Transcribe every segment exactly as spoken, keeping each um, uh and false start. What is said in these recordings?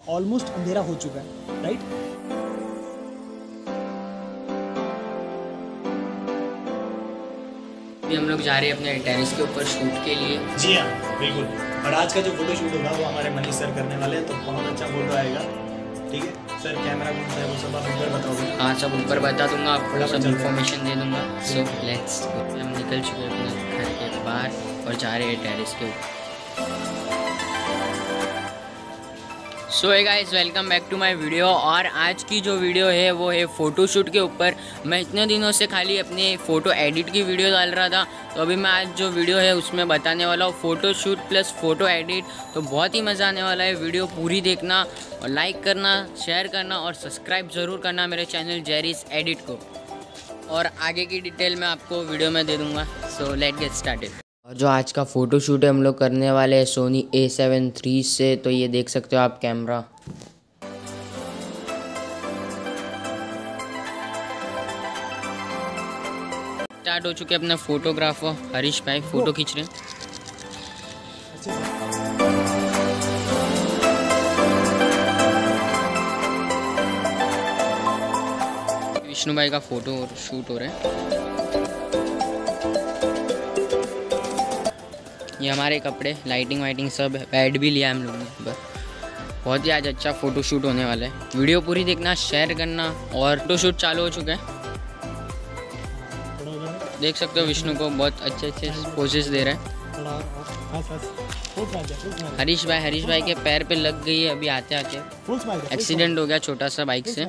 Almost अंधेरा हो चुका है, राइट। अभी हम लोग जा रहे हैं अपने टेरेस के ऊपर शूट के लिए। जी हाँ बिल्कुल। और आज का जो फोटो शूट होगा वो हमारे मनीष सर करने वाले हैं, तो बहुत अच्छा फोटो आएगा। ठीक है सर, कैमरा कौन सा है वो सब आप ऊपर बताओगे? हाँ सब ऊपर बता दूंगा आपको, सब चलते हैं। इन्फॉर्मेशन दे दूंगा। सो लेट्स, हम निकल चुके हैं अपने घर के बाहर और जा रहे हैं टेरेस के ऊपर। So hey guys, welcome back to my video. और आज की जो वीडियो है वो है फ़ोटोशूट के ऊपर। मैं इतने दिनों से खाली अपने फ़ोटो एडिट की वीडियो डाल रहा था, तो अभी मैं आज जो वीडियो है उसमें बताने वाला हूँ फ़ोटोशूट प्लस फ़ोटो एडिट। तो बहुत ही मज़ा आने वाला है, वीडियो पूरी देखना और लाइक करना, शेयर करना और सब्सक्राइब ज़रूर करना मेरे चैनल जेरिस एडिट को। और आगे की डिटेल मैं आपको वीडियो में दे दूँगा। So let get started. और जो आज का फ़ोटो शूट है हम लोग करने वाले हैं सोनी ए सेवन थ्री से। तो ये देख सकते हो आप कैमरा। स्टार्ट हो चुके अपने फोटोग्राफर हरीश भाई, फोटो खींच रहे हैं। विष्णु भाई का फोटो शूट हो रहा है। ये हमारे कपड़े, लाइटिंग वाइटिंग सब, पैड भी लिया हम लोगों ने। बहुत ही आज अच्छा फ़ोटो शूट होने वाला है। वीडियो पूरी देखना, शेयर करना। और फ़ोटो शूट चालू हो चुका है, देख सकते हो विष्णु को बहुत अच्छे अच्छे पोजेस दे रहे हैं। हरीश भाई हरीश भाई के पैर पे लग गई है अभी आते आते, एक्सीडेंट हो गया छोटा सा बाइक से।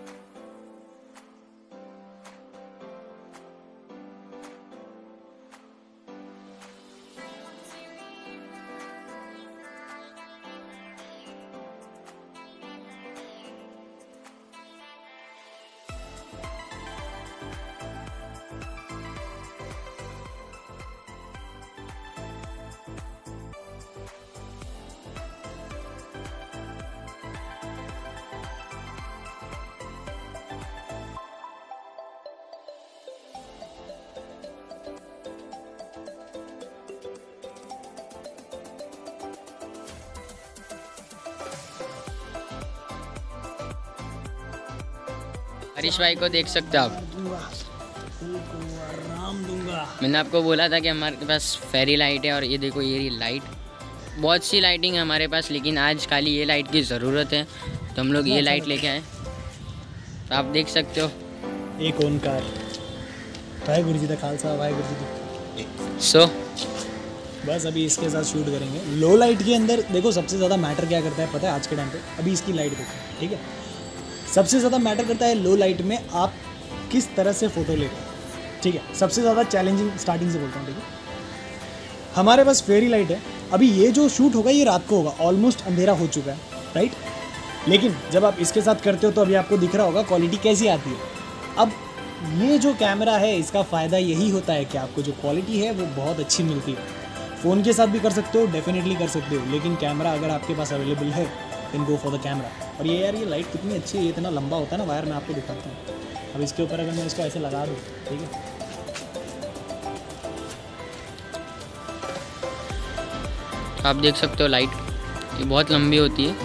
हरीश भाई को देख सकते हो आप। आराम दूंगा। मैंने आपको बोला था कि हमारे पास फेरी लाइट है, और ये देखो ये रही लाइट। बहुत सी लाइटिंग है हमारे पास, लेकिन आज खाली ये लाइट की ज़रूरत है, तो हम लोग ये लाइट लेके आए। तो आप देख सकते हो। एक ओंकार, वाहेगुरु जी का खालसा, वाहेगुरु जी की। सो बस अभी इसके साथ शूट करेंगे। लो लाइट के अंदर देखो सबसे ज़्यादा मैटर क्या करता है पता है आज के टाइम पे? अभी इसकी लाइट देखो, ठीक है। सबसे ज़्यादा मैटर करता है लो लाइट में आप किस तरह से फ़ोटो ले रहे हो, ठीक है। सबसे ज़्यादा चैलेंजिंग स्टार्टिंग से बोलता हूँ, ठीक है। हमारे पास फेरी लाइट है। अभी ये जो शूट होगा ये रात को होगा, ऑलमोस्ट अंधेरा हो चुका है, राइट। लेकिन जब आप इसके साथ करते हो तो अभी आपको दिख रहा होगा क्वालिटी कैसी आती है। अब ये जो कैमरा है इसका फ़ायदा यही होता है कि आपको जो क्वालिटी है वो बहुत अच्छी मिलती है। फ़ोन के साथ भी कर सकते हो, डेफिनेटली कर सकते हो, लेकिन कैमरा अगर आपके पास अवेलेबल है then go for the camera. और ये यार ये लाइट कितनी अच्छी है, ये इतना लंबा होता है ना वायर, मैं आपको दिखाता हूँ। अब इसके ऊपर अगर मैं इसको ऐसे लगा दूँ, ठीक है, आप देख सकते हो लाइट ये बहुत लंबी होती है।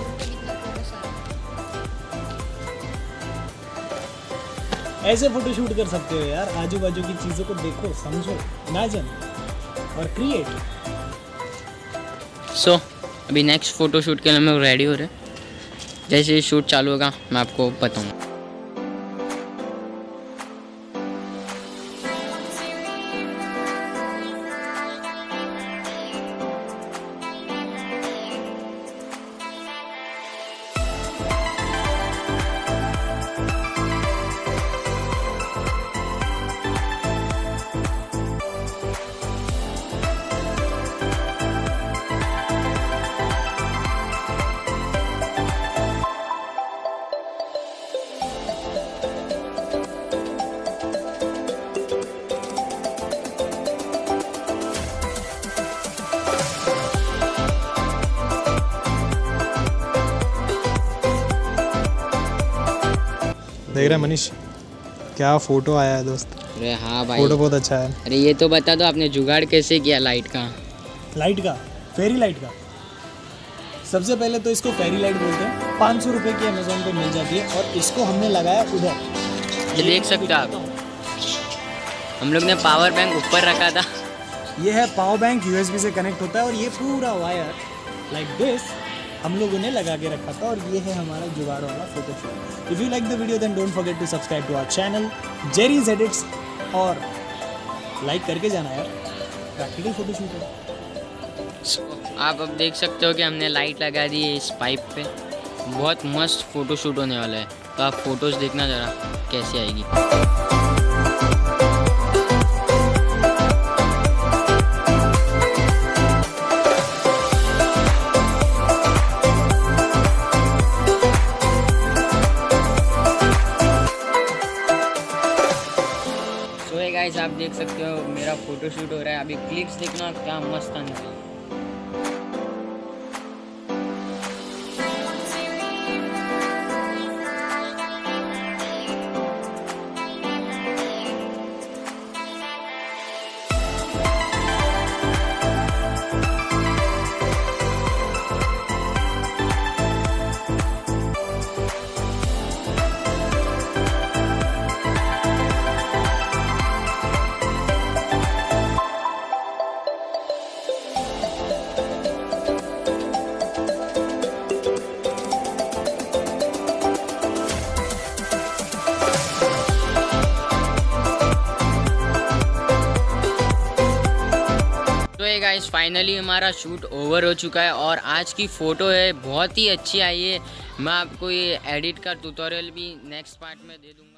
ऐसे फोटो शूट कर सकते हो यार। आजू बाजू की चीज़ों को देखो, समझो, इमेजिन और क्रिएट। सो so, अभी नेक्स्ट फ़ोटो शूट के लिए हम लोग रेडी हो रहे हैं। जैसे ये शूट चालू होगा मैं आपको बताऊँगा। देख रहे हैं मनीष, क्या फ़ोटो आया है दोस्त। अरे हाँ भाई, फ़ोटो बहुत अच्छा है। अरे ये तो बता दो आपने जुगाड़ कैसे किया लाइट का? लाइट का, फेरी लाइट का। सबसे पहले तो इसको फेरी लाइट बोलते हैं, पाँच सौ रुपये की अमेजोन पे मिल जाती है और इसको हमने लगाया उधर। ये देख सकते हो आप, हम लोग ने पावर बैंक ऊपर रखा था। ये है पावर बैंक, यूएसबी से कनेक्ट होता है और ये पूरा वायर लाइक दिस हम लोगों ने लगा के रखा था और ये है हमारा जुगाड़ वाला photo shoot. If you like the video then don't forget to subscribe to our channel Jerry's edits और लाइक करके जाना यार, प्रैक्टिकल फोटो शूट है। आप अब देख सकते हो कि हमने लाइट लगा दी है इस पाइप पे, बहुत मस्त फोटो शूट होने वाला है। तो आप फोटोज़ देखना ज़रा कैसी आएगी। गाइस आप देख सकते हो मेरा फोटो शूट हो रहा है। अभी क्लिप्स देखना क्या मस्त आने वाला है। तो ये गाइस फाइनली हमारा शूट ओवर हो चुका है और आज की फ़ोटो है बहुत ही अच्छी आई है। मैं आपको ये एडिट का ट्यूटोरियल भी नेक्स्ट पार्ट में दे दूँगा।